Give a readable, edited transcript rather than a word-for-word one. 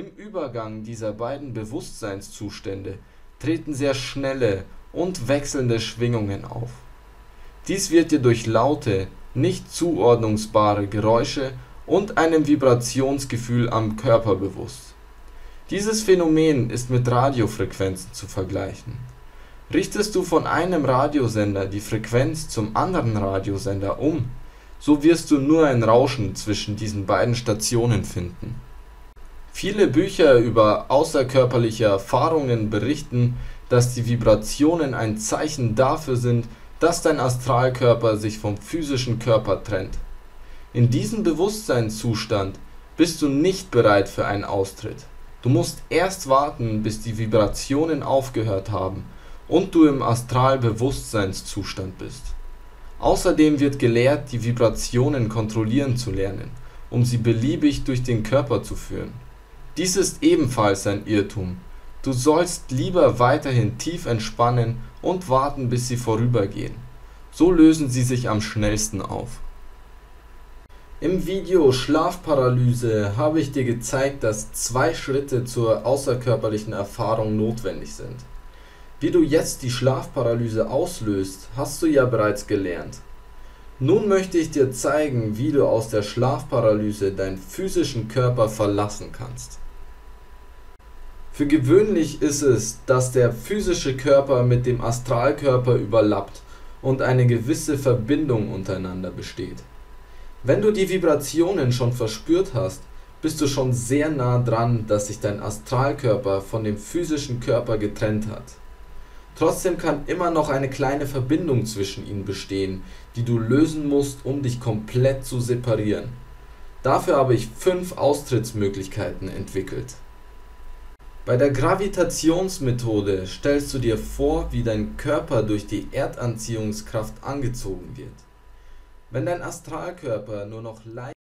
Im Übergang dieser beiden Bewusstseinszustände treten sehr schnelle und wechselnde Schwingungen auf. Dies wird dir durch laute, nicht zuordnungsbare Geräusche und einem Vibrationsgefühl am Körper bewusst. Dieses Phänomen ist mit Radiofrequenzen zu vergleichen. Richtest du von einem Radiosender die Frequenz zum anderen Radiosender um, so wirst du nur ein Rauschen zwischen diesen beiden Stationen finden. Viele Bücher über außerkörperliche Erfahrungen berichten, dass die Vibrationen ein Zeichen dafür sind, dass dein Astralkörper sich vom physischen Körper trennt. In diesem Bewusstseinszustand bist du nicht bereit für einen Austritt. Du musst erst warten, bis die Vibrationen aufgehört haben und du im Astralbewusstseinszustand bist. Außerdem wird gelehrt, die Vibrationen kontrollieren zu lernen, um sie beliebig durch den Körper zu führen. Dies ist ebenfalls ein Irrtum. Du sollst lieber weiterhin tief entspannen und warten, bis sie vorübergehen. So lösen sie sich am schnellsten auf. Im Video Schlafparalyse habe ich dir gezeigt, dass 2 Schritte zur außerkörperlichen Erfahrung notwendig sind. Wie du jetzt die Schlafparalyse auslöst, hast du ja bereits gelernt. Nun möchte ich dir zeigen, wie du aus der Schlafparalyse deinen physischen Körper verlassen kannst. Für gewöhnlich ist es, dass der physische Körper mit dem Astralkörper überlappt und eine gewisse Verbindung untereinander besteht. Wenn du die Vibrationen schon verspürt hast, bist du schon sehr nah dran, dass sich dein Astralkörper von dem physischen Körper getrennt hat. Trotzdem kann immer noch eine kleine Verbindung zwischen ihnen bestehen, die du lösen musst, um dich komplett zu separieren. Dafür habe ich 5 Austrittsmöglichkeiten entwickelt. Bei der Gravitationsmethode stellst du dir vor, wie dein Körper durch die Erdanziehungskraft angezogen wird. Wenn dein Astralkörper nur noch leicht